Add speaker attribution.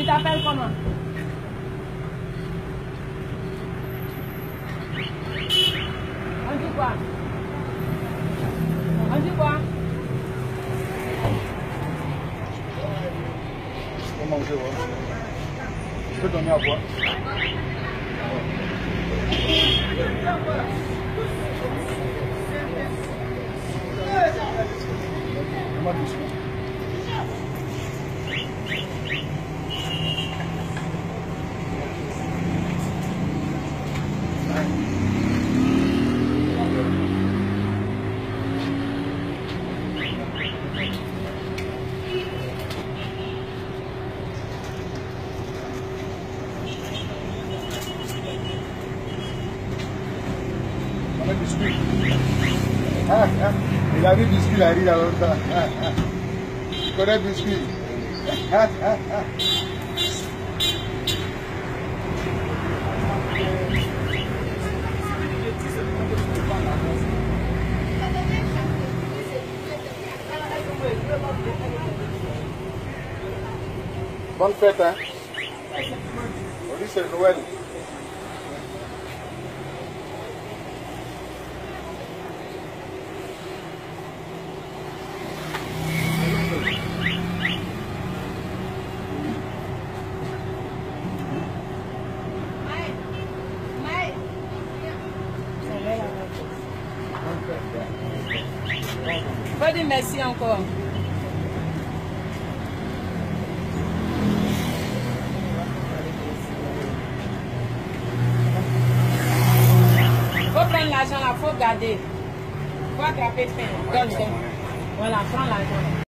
Speaker 1: Tu t'appelles comment? On dit quoi? On dit quoi?
Speaker 2: Je peux manger, ouais. Je peux donner à boire. Comment tu fais? Biscuit. Il a vu biscuit, il a ri dans longtemps. Tu connais biscuit? Bonne fête, hein? On dit c'est Noël.
Speaker 1: Je peux dire merci encore. Il faut prendre l'argent là, il faut garder. Il faut attraper fin. Donne. Voilà, prends l'argent.